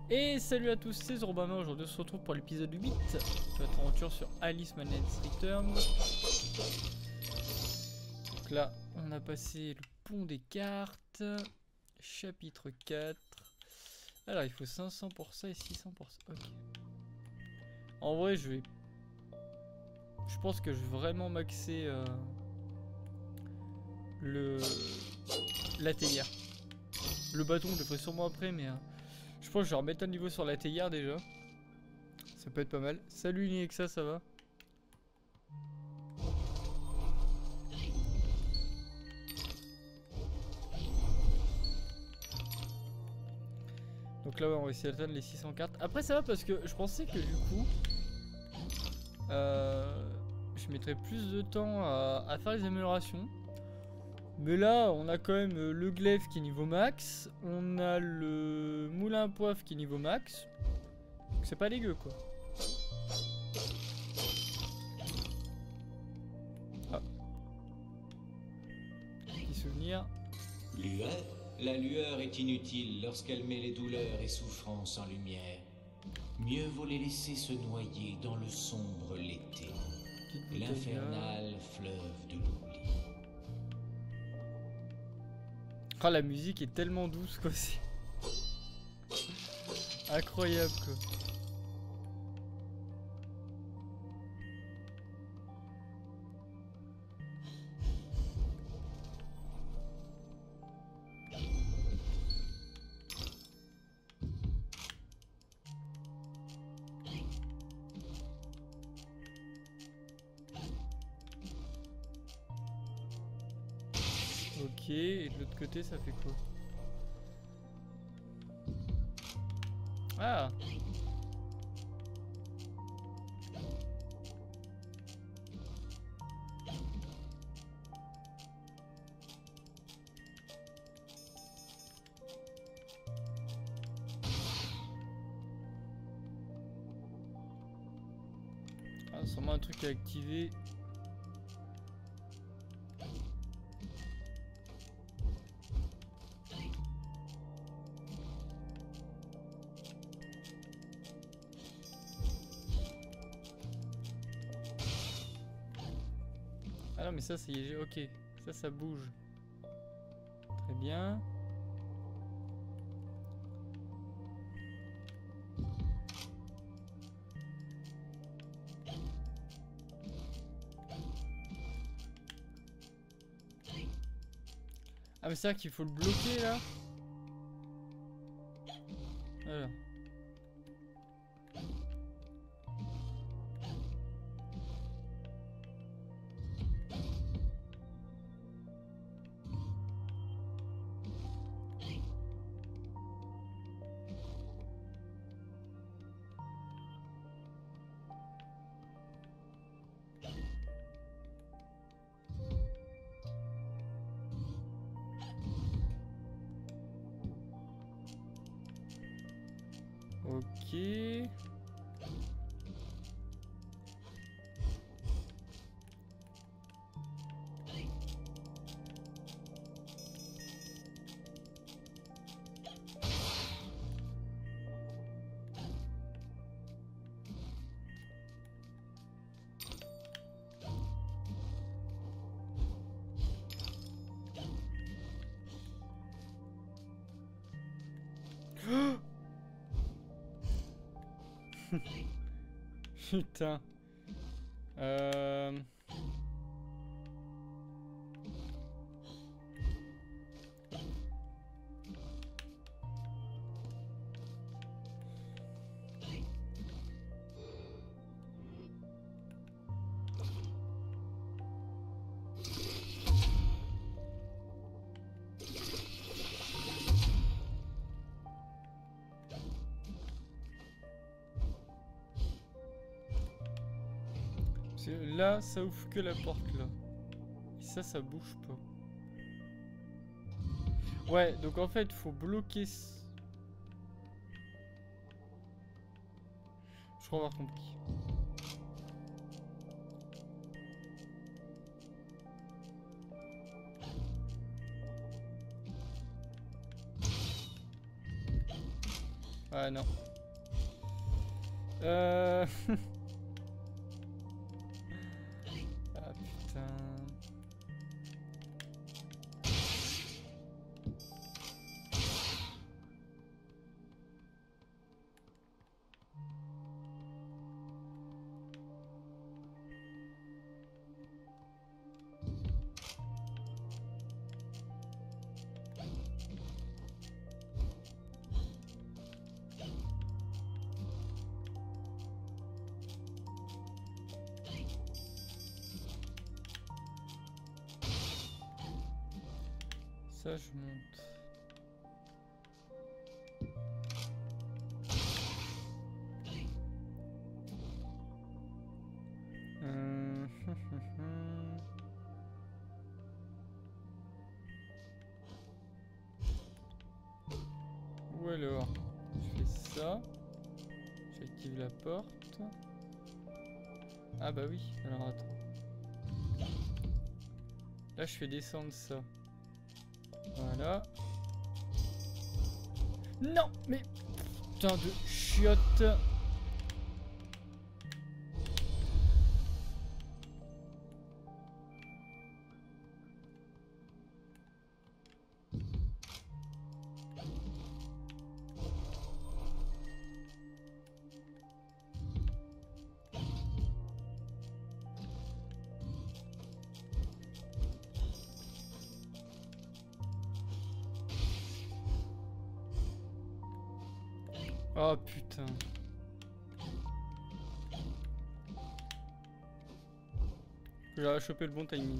Et salut à tous, c'est Zorbaman. Aujourd'hui on se retrouve pour l'épisode 8 de notre aventure sur Alice Madness Returns. Donc là on a passé le pont des cartes, chapitre 4. Alors il faut 500 pour ça et 600 pour ça, ok. En vrai je pense que je vais vraiment maxer la théière. Le bâton je le ferai sûrement après, mais je pense que je vais remettre un niveau sur la théière déjà. Ça peut être pas mal. Salut Ninexa, ça va? Donc là ouais, on va essayer d'atteindre les 600 cartes. Après ça va parce que je pensais que du coup je mettrais plus de temps à faire les améliorations. Mais là on a quand même le glaive qui est niveau max. On a le moulin à poivre qui est niveau max. Donc c'est pas dégueu quoi. Ah. Petit souvenir. Lueur? La lueur est inutile lorsqu'elle met les douleurs et souffrances en lumière. Mieux vaut les laisser se noyer dans le sombre l'été. L'infernal fleuve de l'oubli. Ah, la musique est tellement douce quoi, c'est incroyable quoi. Ok, et de l'autre côté ça fait quoi? Ah! Ah, sûrement un truc à activer. Ah non mais ça c'est... Ok, ça bouge. Très bien. Ah mais c'est vrai qu'il faut le bloquer là. Voilà. Ok. Putain. Là, ça ouvre que la porte là. Et ça bouge pas. Ouais, donc en fait, faut bloquer... Je crois avoir compris. Ah non. Ah putain. Ça, je monte. Ou alors, je fais ça. J'active la porte. Ah bah oui, alors attends. Là, je fais descendre ça. Voilà. Non, mais putain de chiotte. Oh putain. J'ai chopé le bon timing.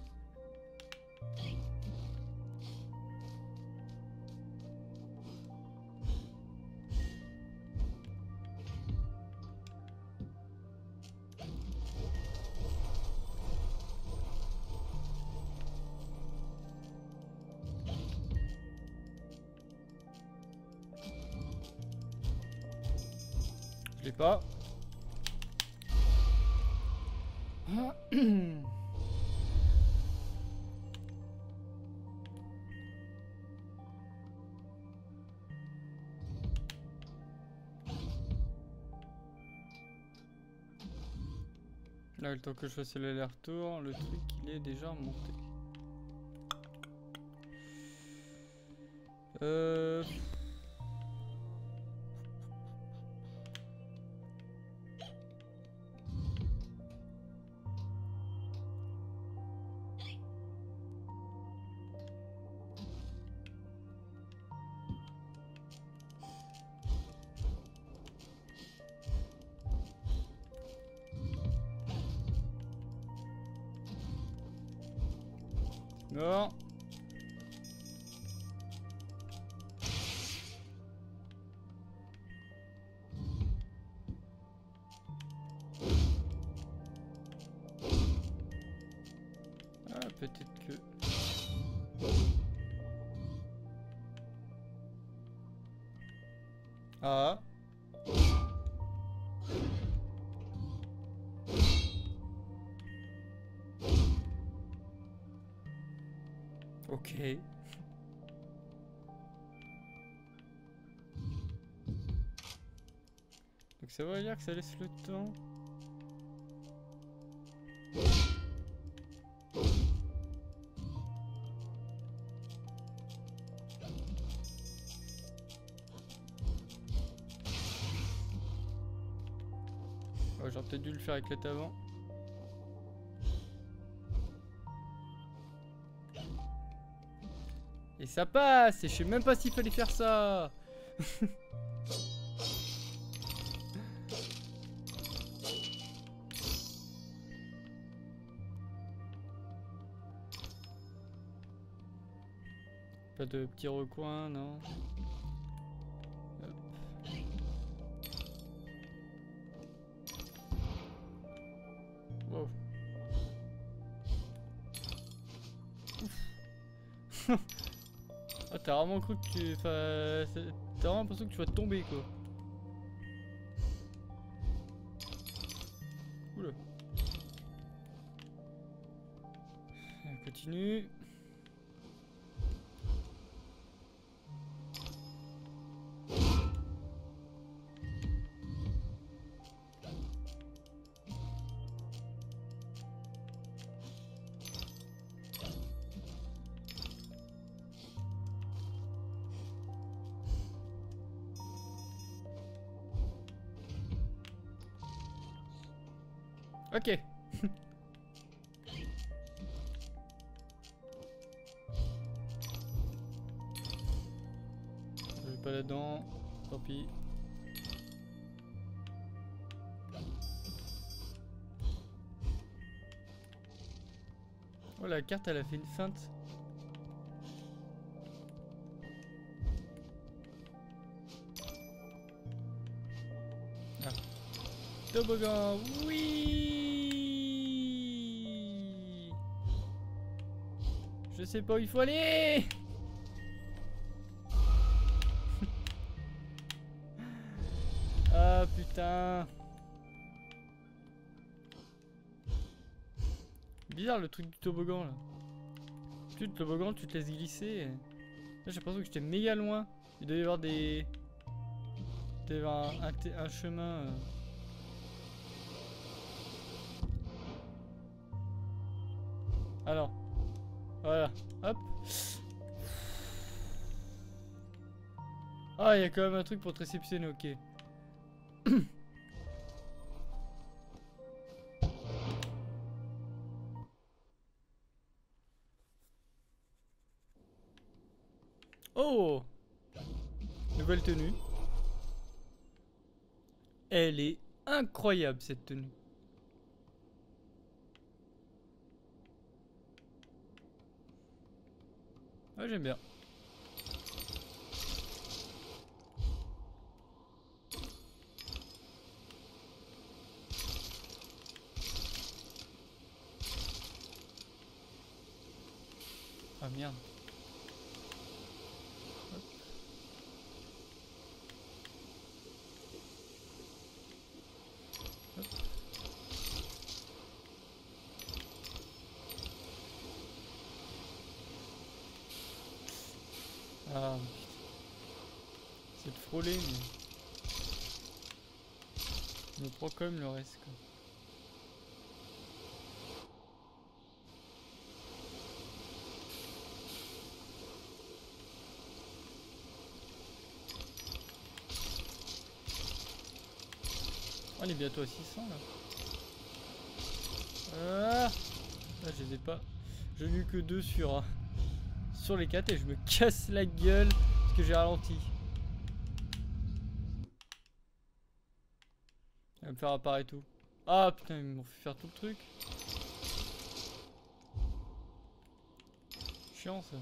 Je l'ai pas. Là, le temps que je fasse l'aller-retour, le truc il est déjà monté. Non. Ah, peut-être que... Ah. Ok. Donc ça veut dire que ça laisse le temps. Oh, j'aurais peut-être dû le faire avec l'état avant. Et ça passe. Et je sais même pas s'il fallait faire ça. Pas de petits recoins, non. Hop. Wow. Ah, t'as vraiment cru que tu... Enfin, t'as vraiment l'impression que tu vas tomber, quoi. Oula. On continue. Ok. Je vais pas là-dedans. Tant pis. Oh, la carte, elle a fait une feinte. Ah. Toboggan, oui. Je sais pas où il faut aller. Ah putain. Bizarre le truc du toboggan là. Tu le toboggan, tu te laisses glisser. Là j'ai l'impression que j'étais méga loin. Il doit y avoir des... Il doit y avoir un chemin... Alors, voilà, hop. Ah, il y a quand même un truc pour te réceptionner, ok. Oh! Nouvelle tenue. Elle est incroyable cette tenue. Ouais, j'aime bien. Ah merde. Hop. Hop. Ah, c'est de frôler, mais je me prends quand même le reste, quoi. On est bientôt à 600 là. Ah, là je les ai pas. Je n'ai eu que 2 sur les 4 et je me casse la gueule parce que j'ai ralenti. Il va me faire apparaître tout. Ah putain, ils m'ont fait faire tout le truc. Chiant ça.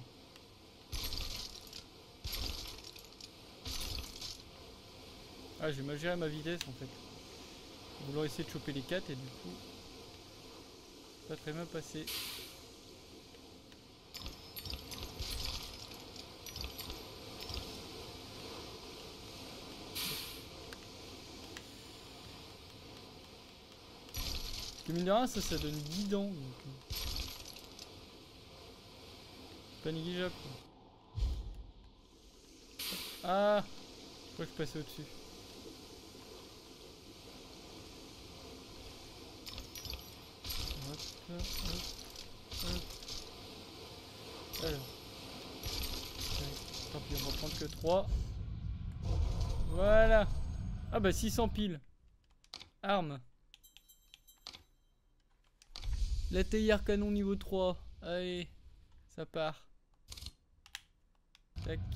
Ah, j'ai mal géré ma vitesse en fait. Vouloir essayer de choper les 4 et du coup pas très bien passé. Que mine de rien, ça donne 10 dents donc pas négligeable quoi. Ah, je crois que je passais au-dessus. Hop, hop. Alors. Tant pis, on va prendre que 3. Voilà. Ah bah 600 piles. Armes. La théière canon niveau 3. Allez, ça part. Tac.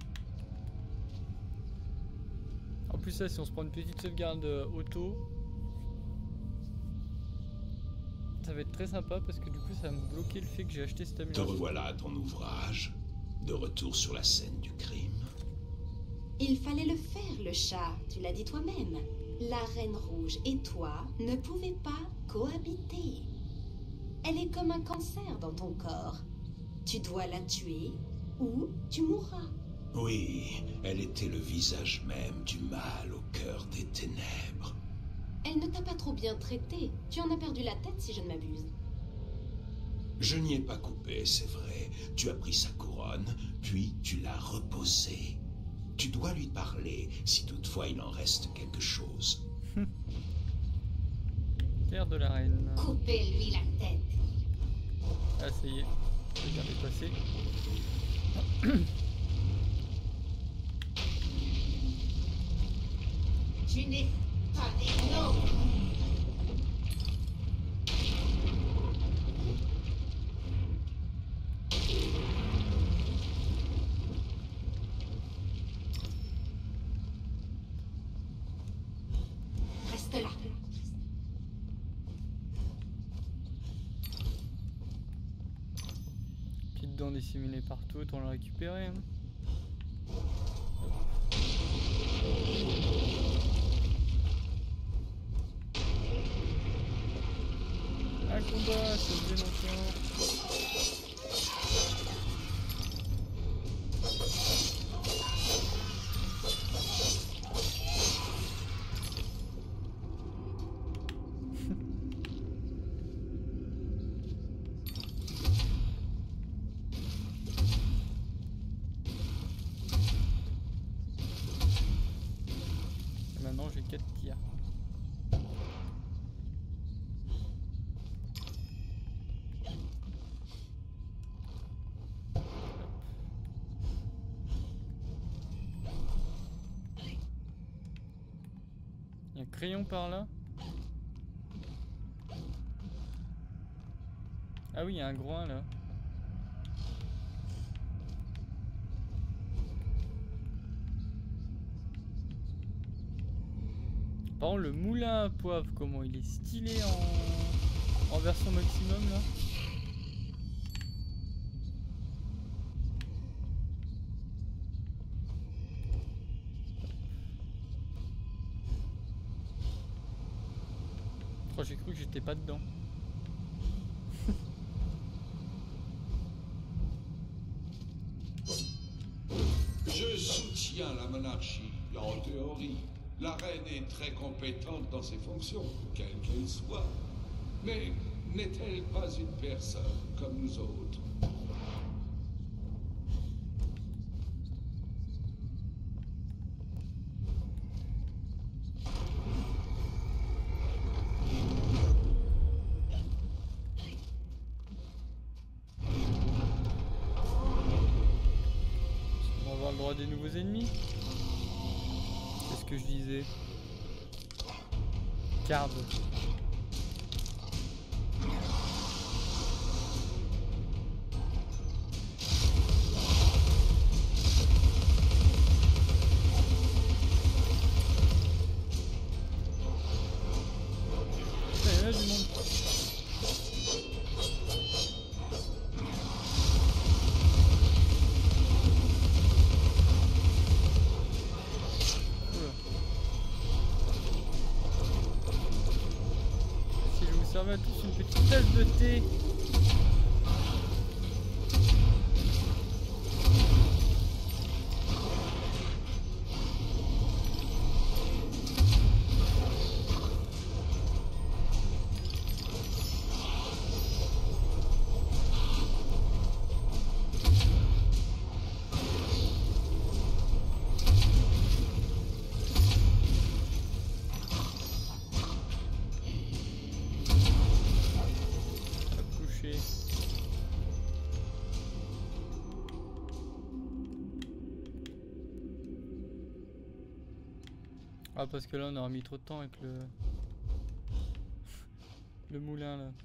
En plus ça, si on se prend une petite sauvegarde auto, ça va être très sympa parce que du coup ça va me bloquer le fait que j'ai acheté cette Te amélioration. revoilà à ton ouvrage, de retour sur la scène du crime. Il fallait le faire, le chat, tu l'as dit toi-même. La Reine Rouge et toi ne pouvez pas cohabiter. Elle est comme un cancer dans ton corps. Tu dois la tuer ou tu mourras. Oui, elle était le visage même du mal au cœur des ténèbres. Elle ne t'a pas trop bien traité. Tu en as perdu la tête si je ne m'abuse. Je n'y ai pas coupé, c'est vrai. Tu as pris sa couronne, puis tu l'as reposée. Tu dois lui parler, si toutefois il en reste quelque chose. Terre de la reine. Coupez-lui la tête. Ah ça y est, je vais bien dépasser. Tu n'es pas des noms. de dents disséminées partout, autant le récupérer. Hein. Un combat, ça faisait longtemps. Maintenant j'ai 4 tirs. Il y a un crayon par là. Ah oui, il y a un groin là. Par contre, le moulin à poivre, comment il est stylé en version maximum là. Oh, j'ai cru que j'étais pas dedans. Je soutiens la monarchie, en théorie. La reine est très compétente dans ses fonctions, quelles qu'elles soient. Mais n'est-elle pas une personne comme nous autres? On va avoir le droit des nouveaux ennemis. C'est ce que je disais. Card. Il y en a du monde. Si je vous servais à tous une petite tasse de thé. Coucher. Ah, parce que là on aura mis trop de temps avec le moulin là.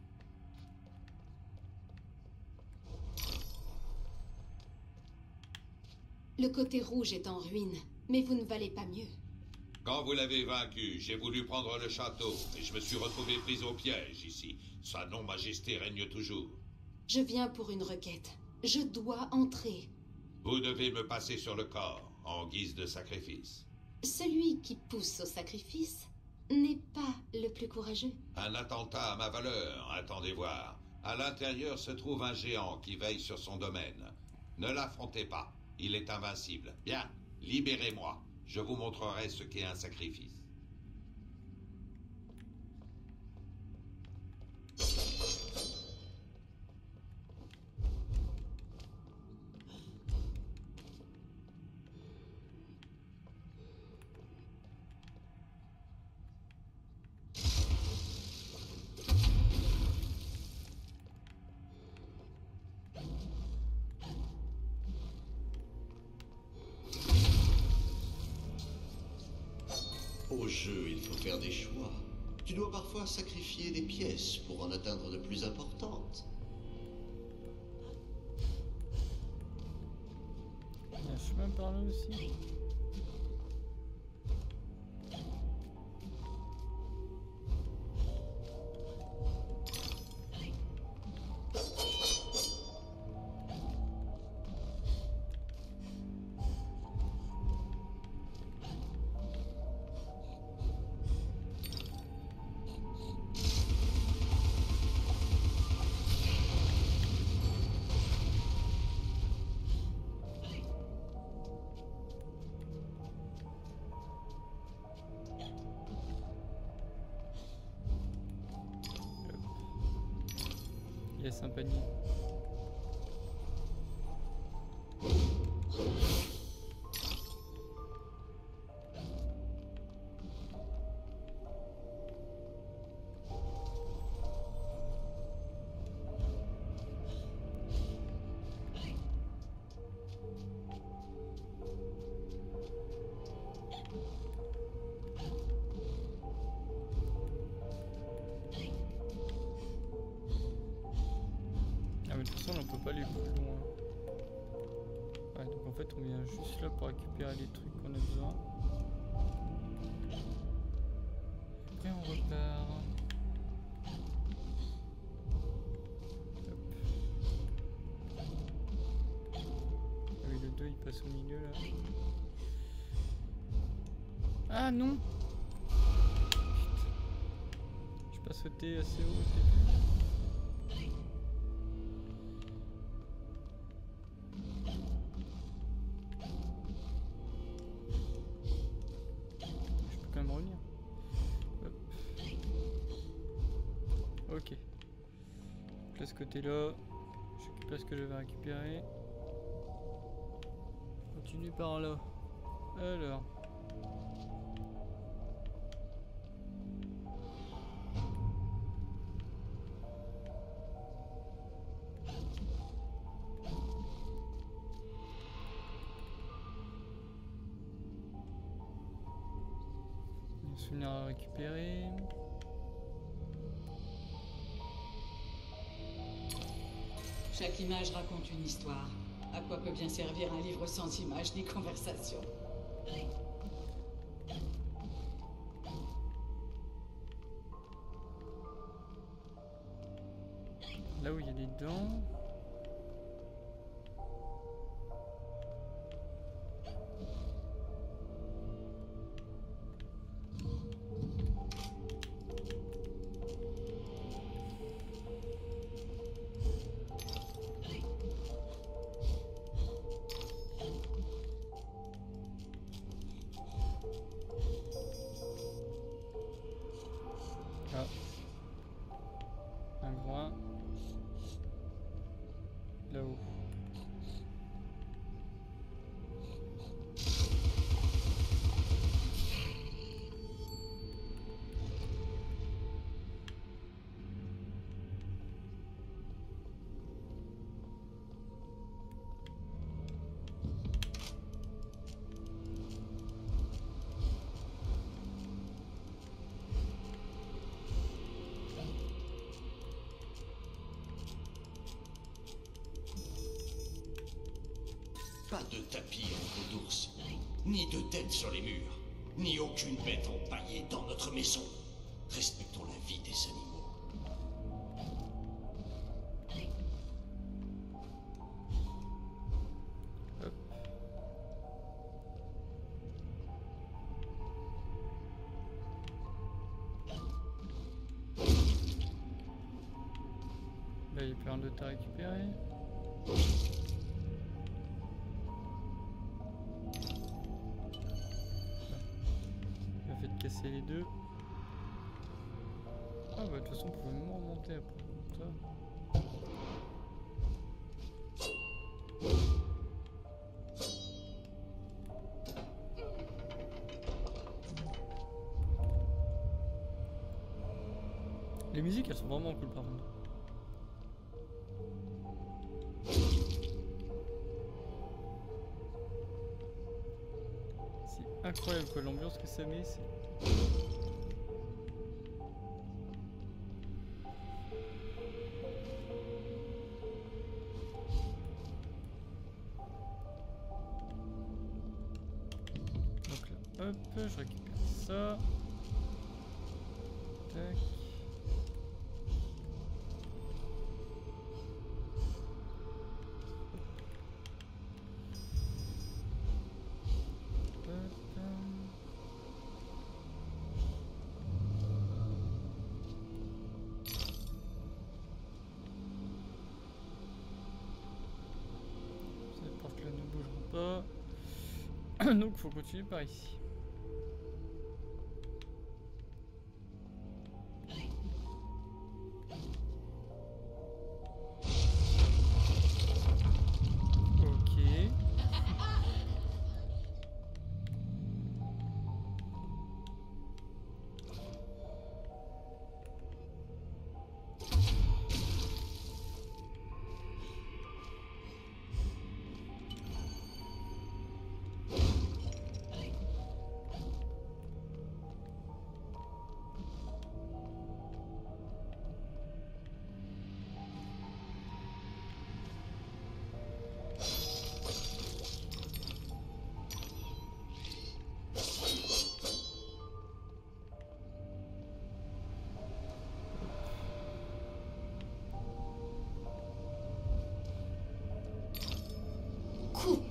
Le côté rouge est en ruine, mais vous ne valez pas mieux. Quand vous l'avez vaincu, j'ai voulu prendre le château, et je me suis retrouvé pris au piège ici. Sa non-majesté règne toujours. Je viens pour une requête. Je dois entrer. Vous devez me passer sur le corps, en guise de sacrifice. Celui qui pousse au sacrifice n'est pas le plus courageux. Un attentat à ma valeur, attendez voir. À l'intérieur se trouve un géant qui veille sur son domaine. Ne l'affrontez pas, il est invincible. Bien, libérez-moi. Je vous montrerai ce qu'est un sacrifice. Au jeu, il faut faire des choix. Tu dois parfois sacrifier des pièces pour en atteindre de plus importantes. Il y a un chemin par là aussi. Yes, un panier. Mais de toute façon, on peut pas aller plus loin. Ouais, donc en fait, on vient juste là pour récupérer les trucs qu'on a besoin. Après, on repart. Hop. Ah oui, le 2 il passe au milieu là. Ah non! Putain. J'ai pas sauté assez haut au début. Ok. De ce côté-là, je récupère ce que je vais récupérer. Continue par là. Alors. Des souvenirs à récupérer. Chaque image raconte une histoire. À quoi peut bien servir un livre sans images ni conversation? Là où il y a des dents. Ah. Un groin. Là-haut. Pas de tapis en peau d'ours, ni de tête sur les murs, ni aucune bête empaillée dans notre maison. Respectons la vie des animaux. Hop. Là, il y a plein d'autres à récupérer. Casser les deux. Ah bah de toute façon on pouvait même remonter après comme ça. Les musiques elles sont vraiment cool par contre. C'est incroyable quoi, l'ambiance que ça met, c'est... Donc là, hop, je récupère ça. Tac. Cette porte là ne bougera pas. Donc faut continuer par ici.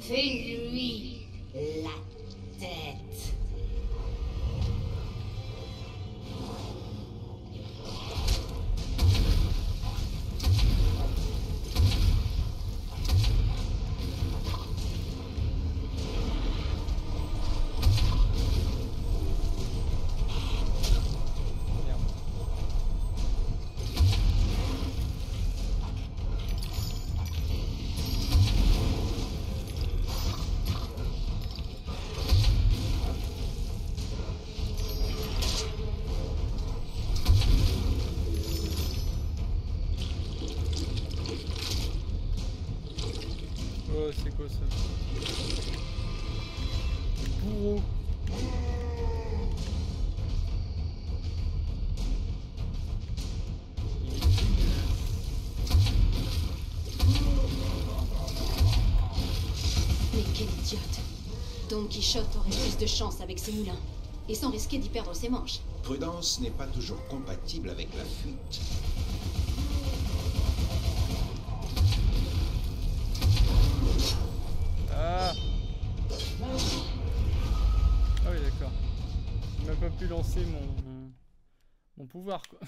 Fais-lui la tête. Oh, c'est quoi ça? Bourreau. Mais quel idiote. Don Quichotte aurait plus de chance avec ses moulins, et sans risquer d'y perdre ses manches. Prudence n'est pas toujours compatible avec la fuite. Ah. Ah oui, d'accord. Il m'a pas pu lancer mon pouvoir, quoi.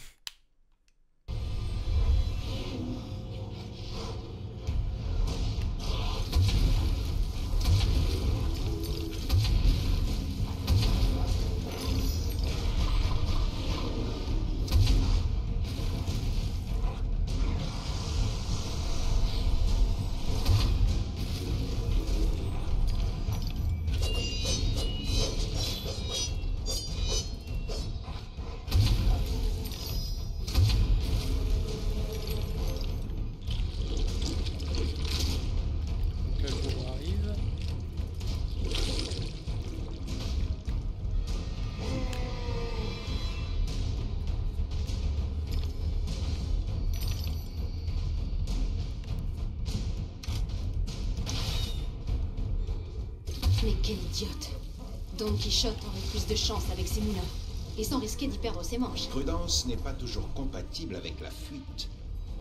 Mais quel idiote. Don Quichotte aurait plus de chance avec ses moulins, et sans risquer d'y perdre ses manches. Prudence n'est pas toujours compatible avec la fuite.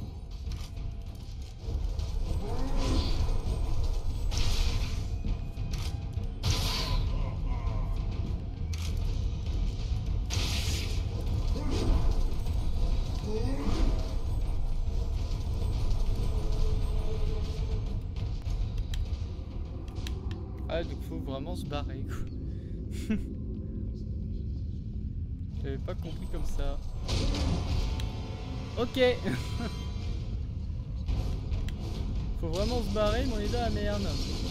Ah, donc faut vraiment se barrer, quoi. J'avais pas compris comme ça. Ok. Faut vraiment se barrer, mais on est dans la merde.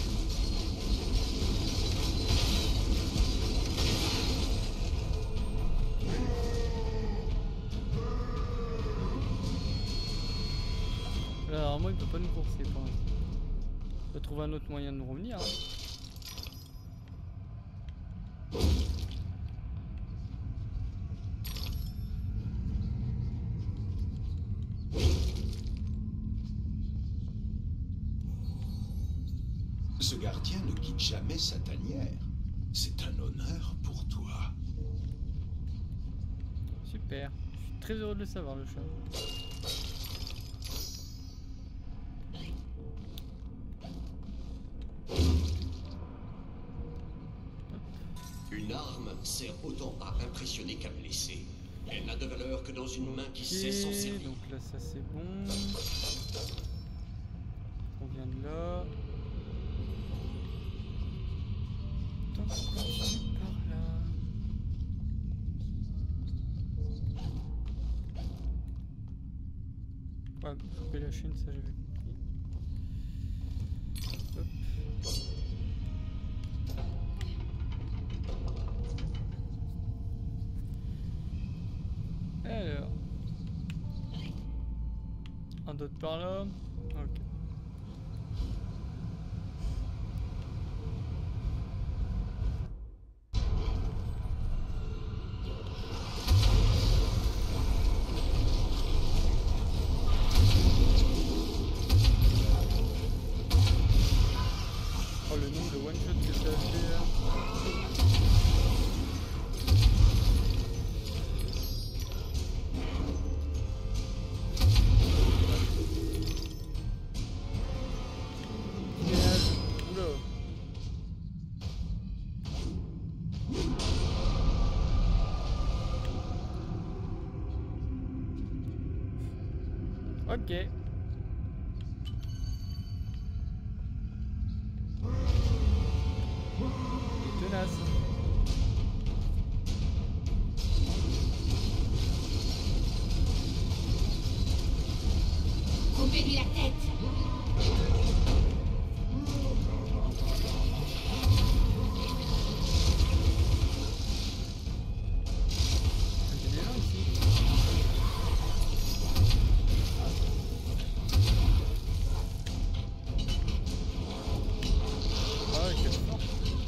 Là, normalement, il peut pas nous courser pour l'instant. On peut trouver un autre moyen de nous revenir. Hein. Ce gardien ne quitte jamais sa tanière. C'est un honneur pour toi. Super. Je suis très heureux de le savoir, le chat. Une arme sert autant à impressionner qu'à blesser. Elle n'a de valeur que dans une main qui sait s'en servir. Donc là, ça c'est bon. On vient de là. Donc on continue par là. Ouais, couper la chaîne, ça j'avais compris. Hop. Alors, un d'autre par là. Ok. Oh, le nombre de one shot que ça a fait là. Ok. Il est tenace. Coupez-lui la tête. Il y a des gens ici. Ah ouais, quelle force.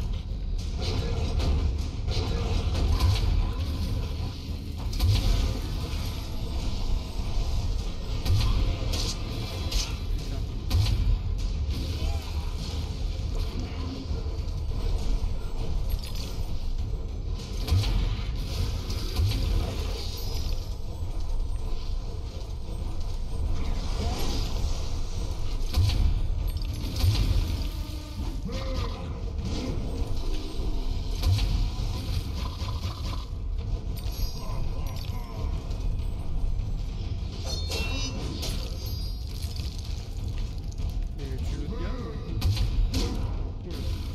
Et tu veux bien Oula.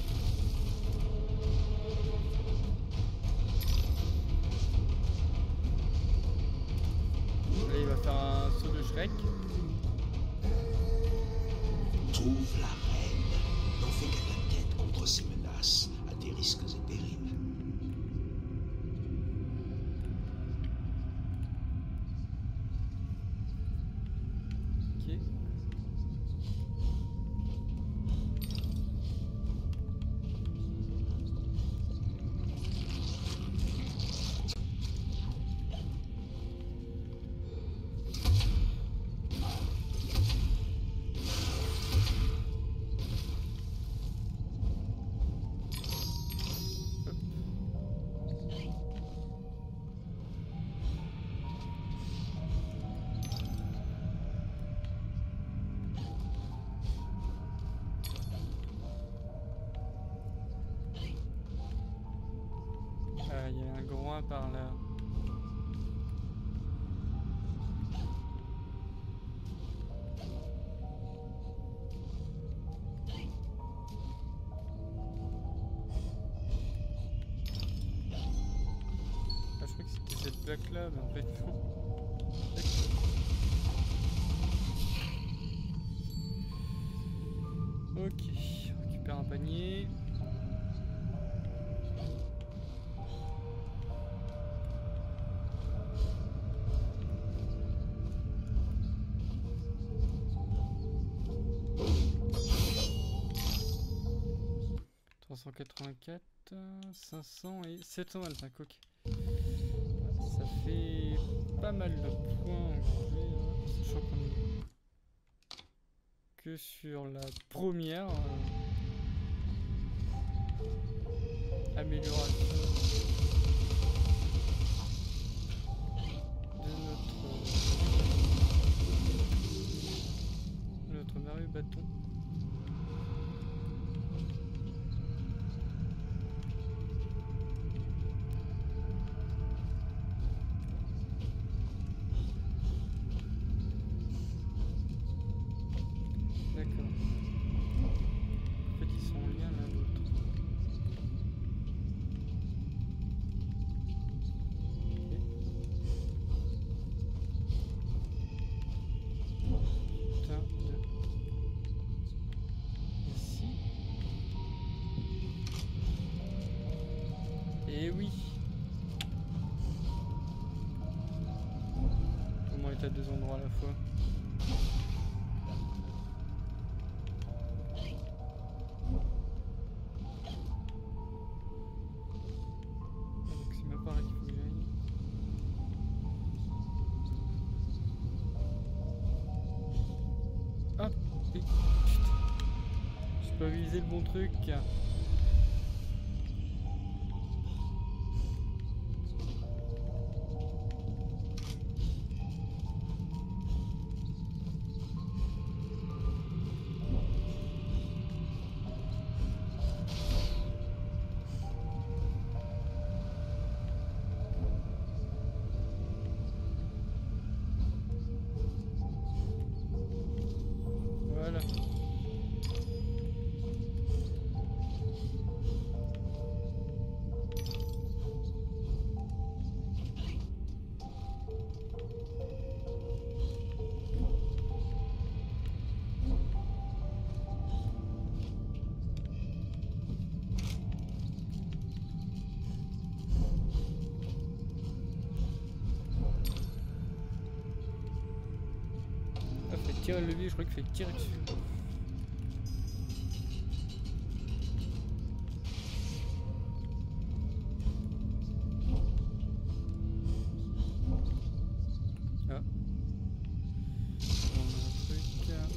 Allez, il va faire un saut de Shrek. Trouve la reine. N'en fais qu'à ta tête contre ces menaces, à tes risques et périls. Ok. Il y a un groin par là. Ah, je crois que c'était cette plaque là, mais en fait non. Ok, on récupère un panier. ...384, 500 et 725, ok. Ça fait pas mal de points aujourd'hui, hein, sachant qu'on est que sur la première amélioration de notre merveilleux bâton. D'accord. En fait, ils sont en lien l'un l'autre. Putain de... Ici. Et oui. Comment est à deux endroits à la fois? Donc c'est même pas là qu'il faut que j'aille. Ah, putain. J'ai pas visé le bon truc. tirer le levier, je crois qu'il fait tirer dessus. Ah. On a un truc.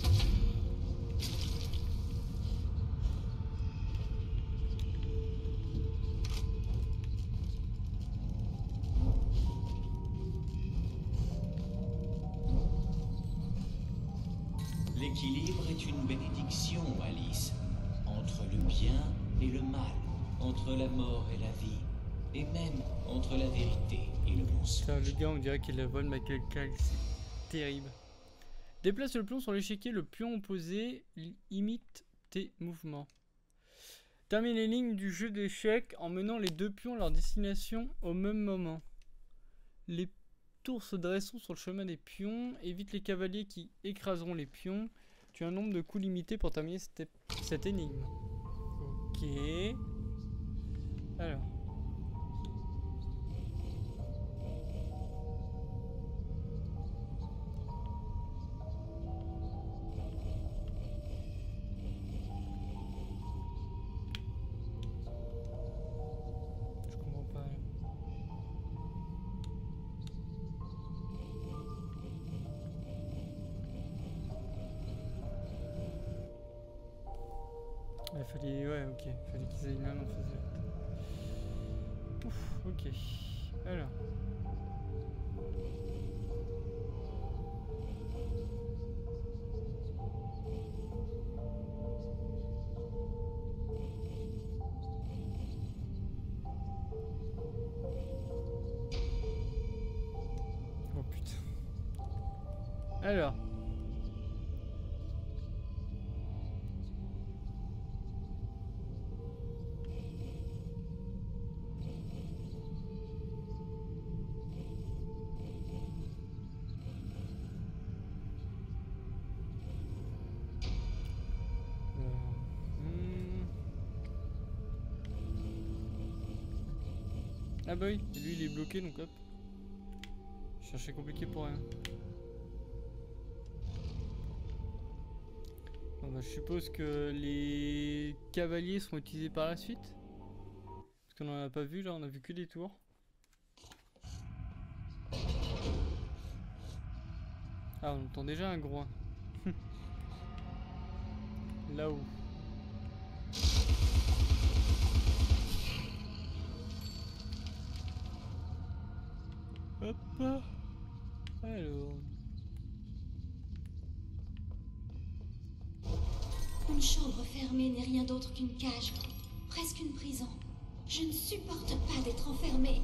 L'équilibre est une bénédiction, Alice. Entre le bien et le mal, entre la mort et la vie, et même entre la vérité et le mensonge. Putain, le gars, on dirait qu'il la vole Michael Caine, c'est terrible. Déplace le pion sur l'échiquier, le pion opposé imite tes mouvements. Termine les lignes du jeu d'échecs en menant les deux pions à leur destination au même moment. Les tours se dresseront sur le chemin des pions, évite les cavaliers qui écraseront les pions. Tu as un nombre de coups limité pour terminer cette énigme. Ok. Alors. Je comprends pas. Il fallait... Ouais, ok. Il fallait qu'ils aillent là, on faisait... Ouf, ok. Alors... Oh putain. Alors... Ah bah oui, lui il est bloqué donc hop. Je cherchais compliqué pour rien. Bon bah je suppose que les cavaliers seront utilisés par la suite. Parce qu'on en a pas vu là, on a vu que des tours. Ah on entend déjà un groin. Là-haut. Hop. Alors. Une chambre fermée n'est rien d'autre qu'une cage, presque une prison. Je ne supporte pas d'être enfermée.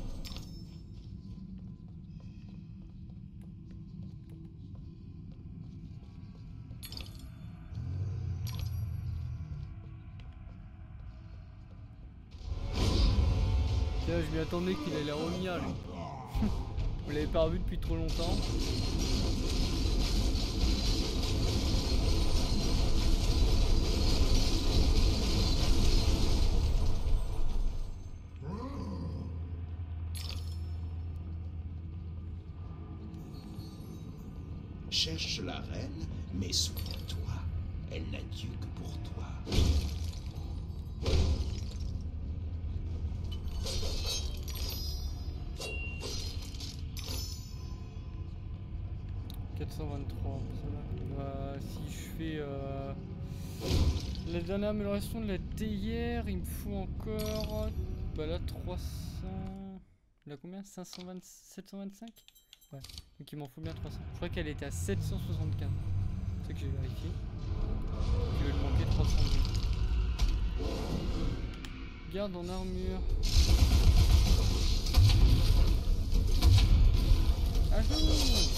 Tiens, je m'y attendais qu'il allait revenir lui. Vous l'avez pas revu depuis trop longtemps. Cherche la reine, mais souviens-toi, elle n'a Dieu que pour toi. Bah, si je fais la dernière amélioration de la théière, il me faut encore bah là 300. Là combien 520, 725. Ouais, donc il m'en faut bien 300. Je crois qu'elle était à 775. C'est ça que j'ai vérifié. Il va me manquer 300. Garde en armure. Ah non.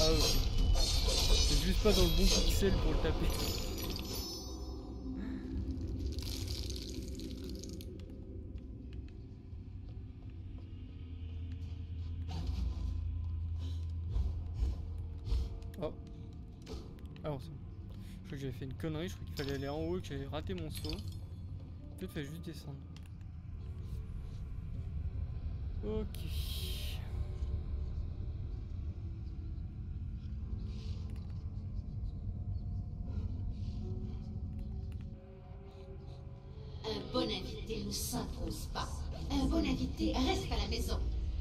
Ah ok. C'est juste pas dans le bon pixel pour le taper. Oh. Alors ça. Je crois que j'avais fait une connerie, je crois qu'il fallait aller en haut et que j'avais raté mon saut. En fait, il fallait juste descendre. Ok. Un bon invité ne s'impose pas. Un bon invité reste à la maison.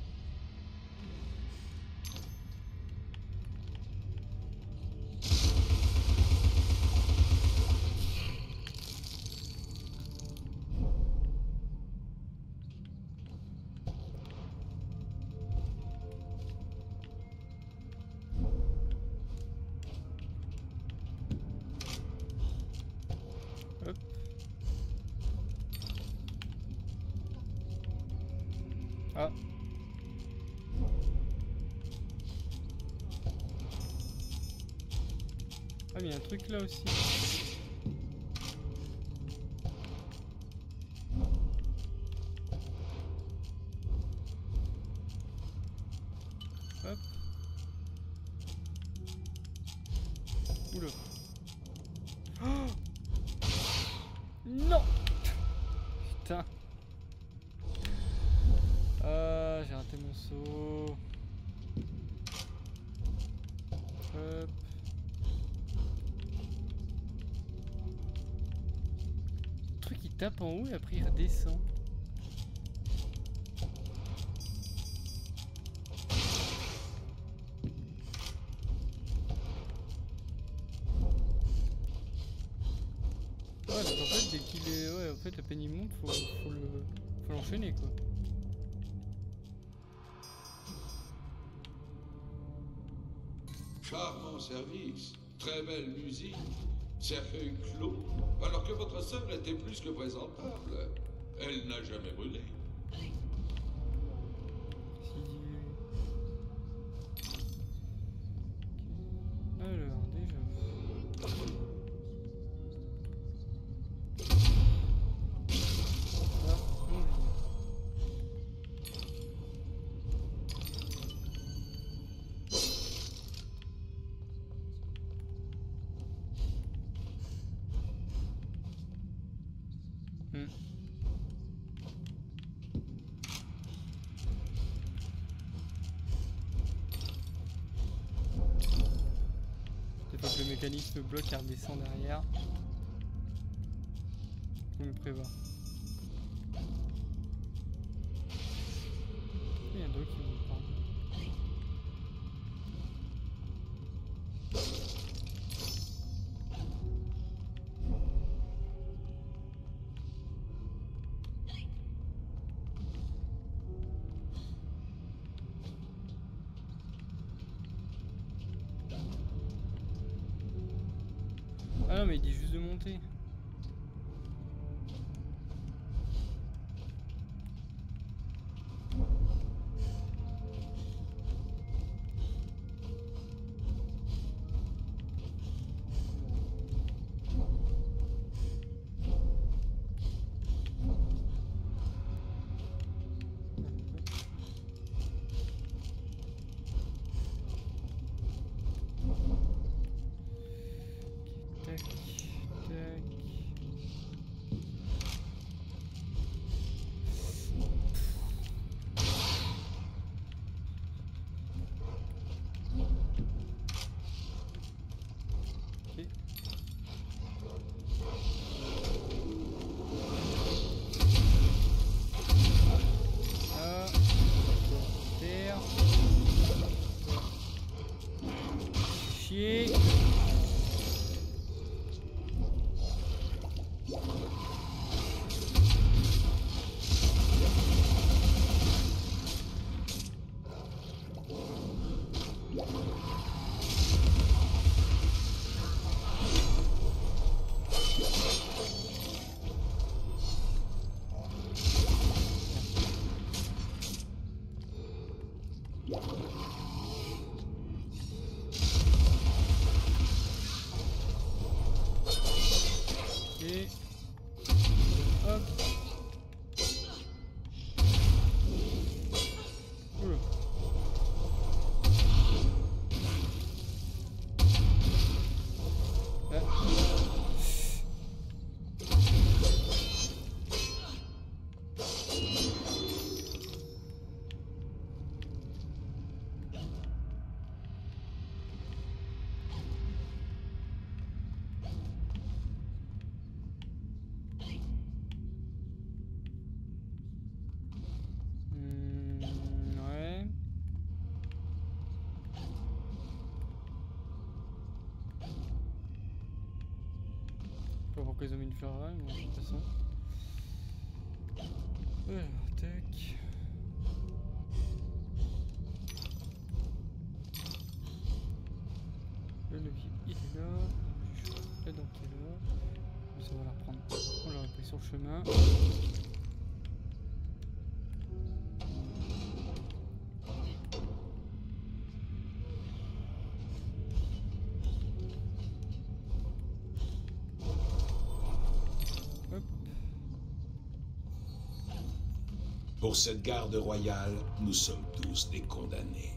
Hop. Ah. Ah mais il y a un truc là aussi. Hop. Oula. Oh non. Putain. Ah, j'ai raté mon saut. Hop. Le truc il tape en haut et après il redescend. Ouais, donc en fait dès qu'il est... Ouais, en fait à peine il monte, faut l'enchaîner quoi. Charmant service, très belle musique, cercueil clos, alors que votre sœur était plus que présentable. Elle n'a jamais brûlé. Alors déjà... Ah, on vient. Des fois que le mécanisme bloque et redescend derrière. Faut me prévoir. Il y a d'autres qui me parlent. Ah non mais il dit juste de monter. Tac, tac. Ok. Ah, terre. Chier. Alors qu'ils ont mis une ferraille, bon, de toute façon. Alors, tac. Le levier, il est là. La dent qui est là. Mais ça va la reprendre. On l'aurait pris sur le chemin. Pour cette garde royale, nous sommes tous des condamnés.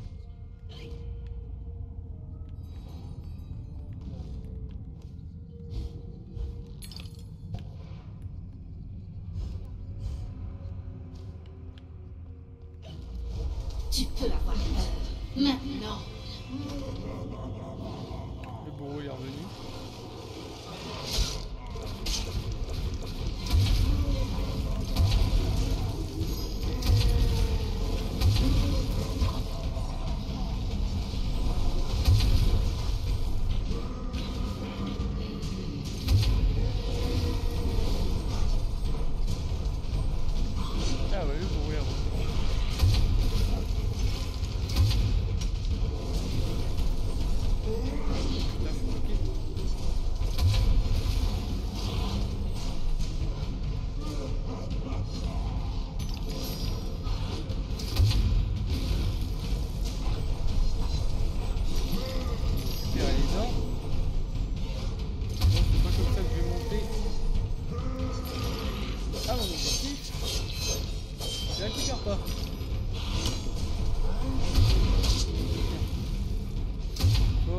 Tu peux avoir peur. Maintenant. Le bourreau est revenu. Ah ouais, le bourreau est revenu. Là, je suis bloqué. Récupérer les dents. Non, c'est pas comme ça que je vais monter. Ah, mon objectif, je la récupère pas. Oh.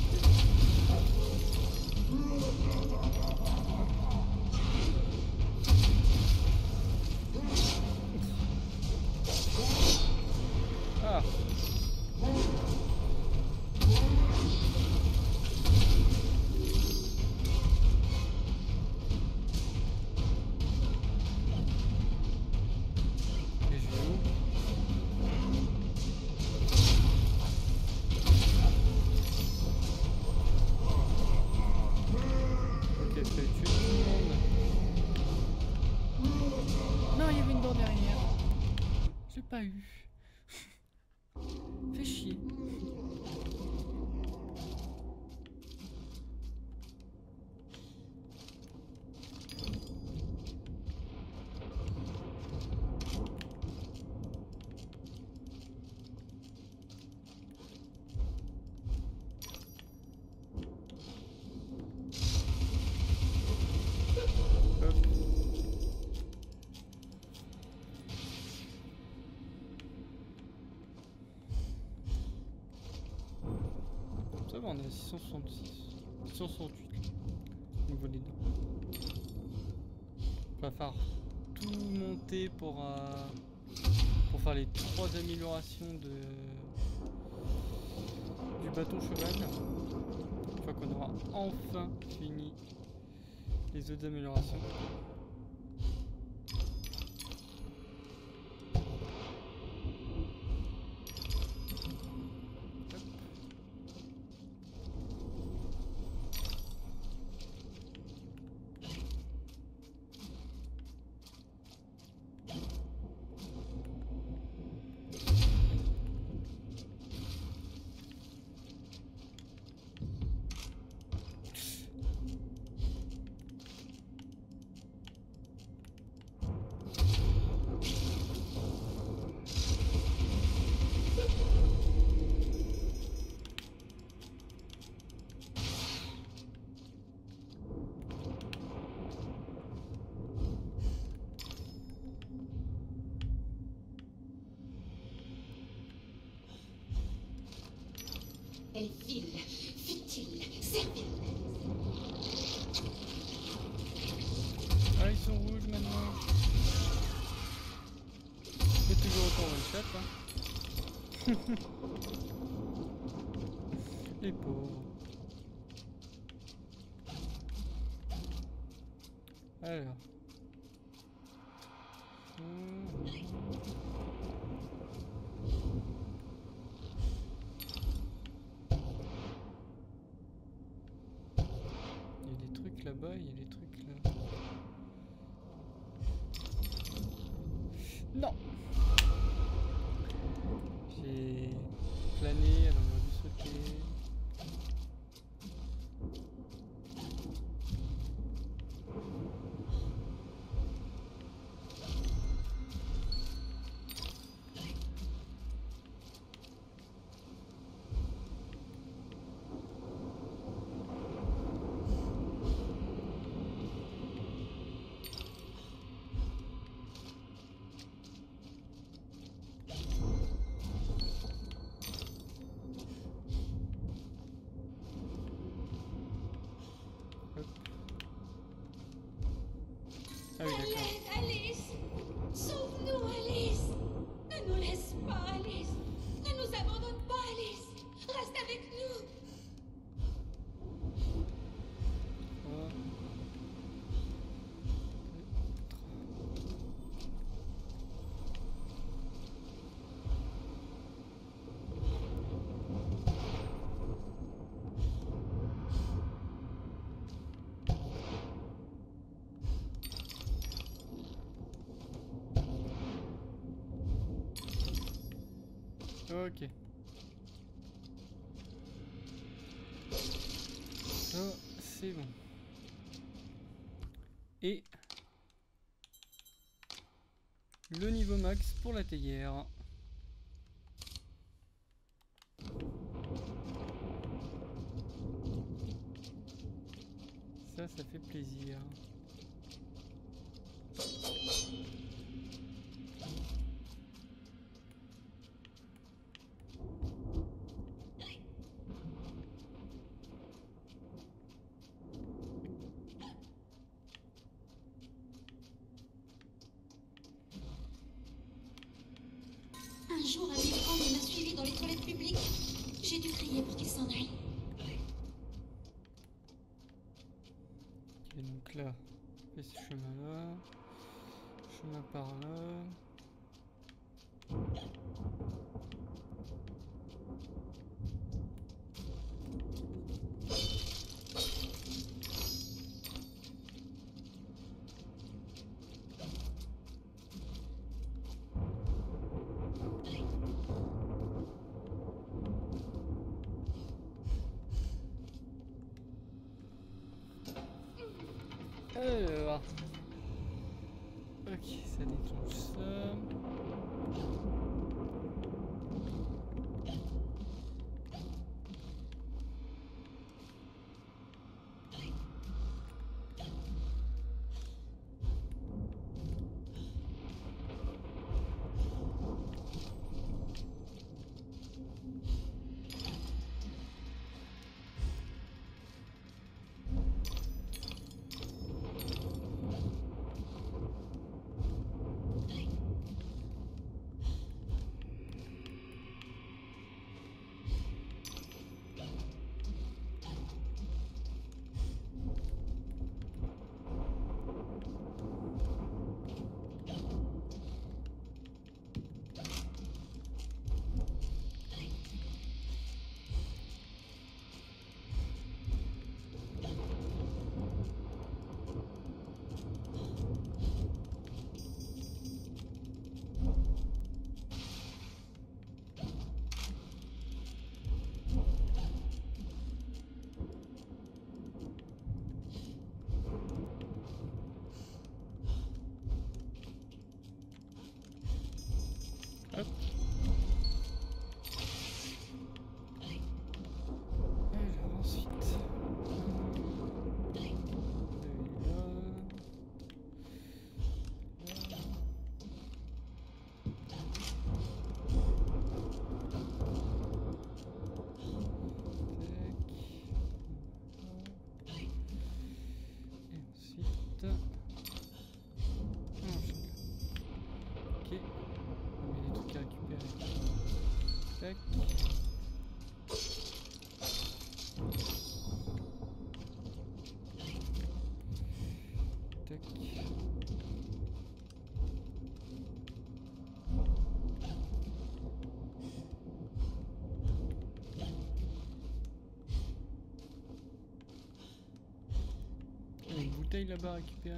Ah. Et je vais où? Ok, ça a tué tout le monde. Non, il y avait une dent derrière. J'ai pas eu. Fais chier. Hop. Ça va, on est à 666. 668 au niveau des dents. Va falloir tout monter pour faire les 3 améliorations du bâton cheval. Une fois qu'on aura enfin fini les autres améliorations. Elle file, futile, servile. Ah, ils sont rouges maintenant. C'est toujours autant one shot, hein. Les pauvres. Alors. Il y a des trucs là-bas. pas, il y a des trucs là. Non! J'ai plané, alors j'aurais dû sauter. Ah oui, d'accord. Alice! Sauve-nous, Alice! Ne nous laisse pas, Alice! Ne nous abandonne pas, Alice! Reste avec nous! Ok. Ça, c'est bon. Et le niveau max pour la théière. Ça fait plaisir. Un jour, un ivrogne m'a suivi dans les toilettes publiques. J'ai dû crier pour qu'il s'en aille. Ok, donc là, on fait ce chemin-là. Chemin par là. Alors, ok, ça déclenche ça. bouteille là-bas à récupérer.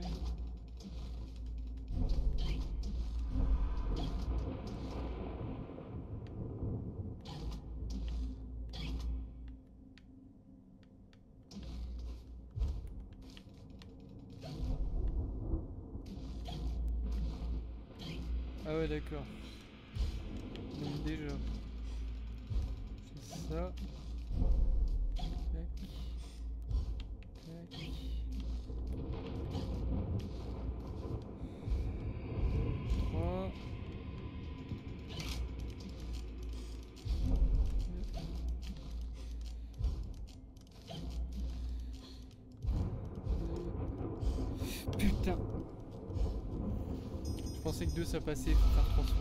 Ah ouais d'accord. Donc déjà. C'est ça. Tac. Tac. 3. Putain. Je pensais que 2 ça passait, faut faire 3 sauts.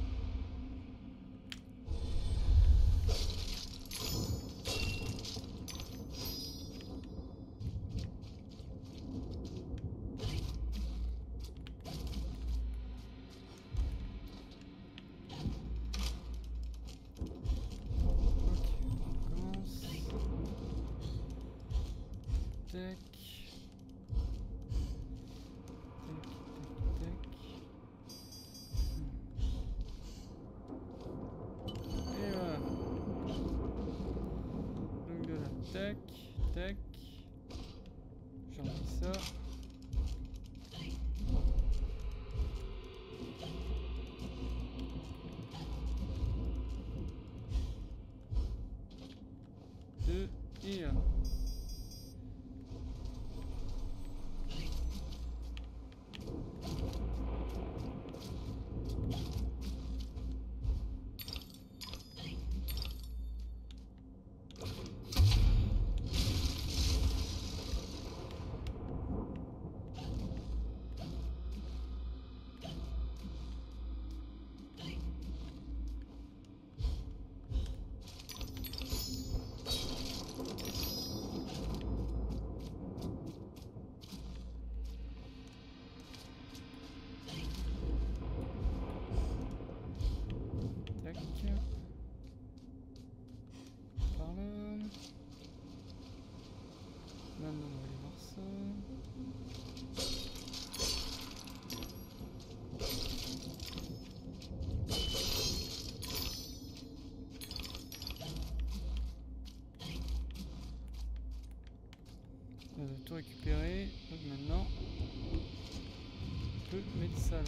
Tac. Et voilà. Donc de là, tac, tac. J'en mets ça. Deux et un. Par là. Maintenant on va aller voir ça. On a tout récupéré. Donc maintenant on peut mettre ça là.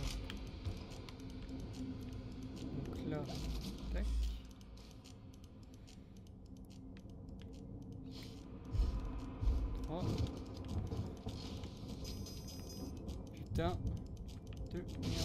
Donc là, tac. Oh. Putain de merde.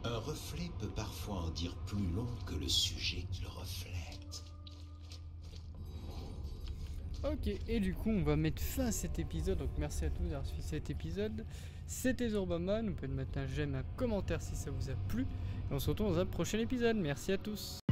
Un reflet peut parfois en dire plus long que le sujet qui le reflète. Ok, et du coup on va mettre fin à cet épisode, donc merci à tous d'avoir suivi cet épisode. C'était Zorbaman, vous pouvez mettre un j'aime, un commentaire si ça vous a plu, et on se retrouve dans un prochain épisode, merci à tous.